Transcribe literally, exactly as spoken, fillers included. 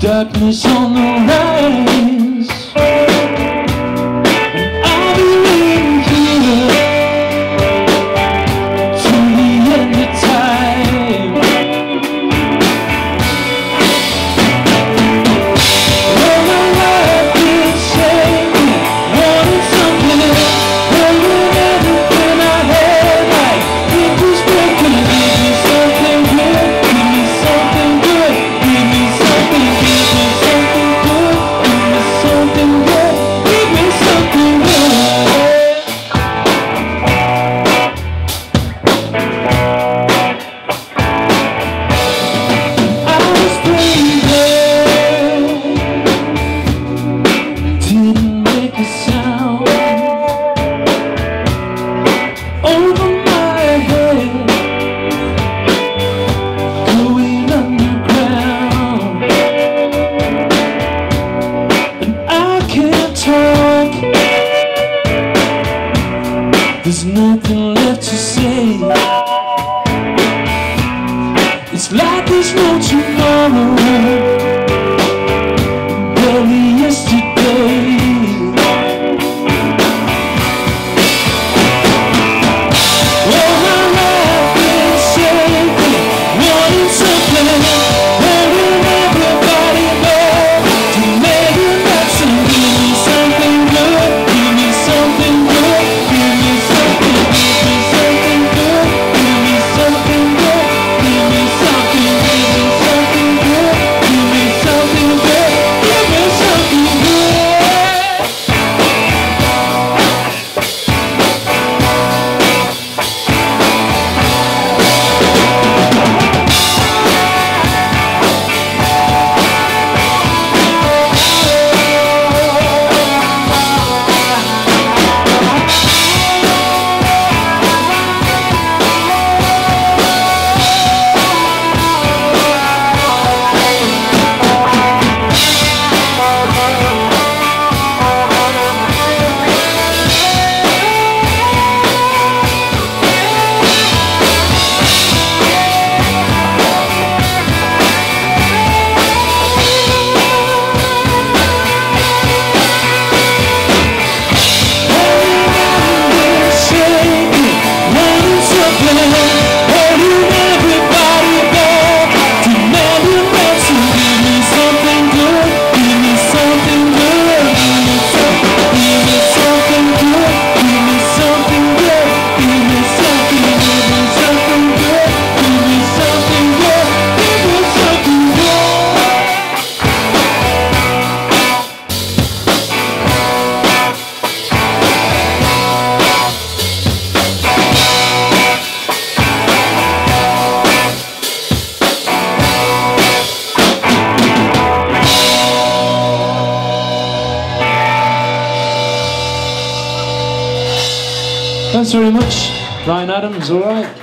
darkness on the rise, and I'll be waiting here till the end of time. When my life is shaking, wanting something, holding everything I had, like it was breaking. Give me something good, give me something good, give me something good. There's nothing left to say. It's like there's no tomorrow, barely yesterday. Oh, my life is shaking, wanting something, holding everybody back to make it right. So give me something good, give me something good, give me something, give me something good, give me something good, give me something, give me something good, give me something good, give me something good. Thanks very much. Ryan Adams, all right.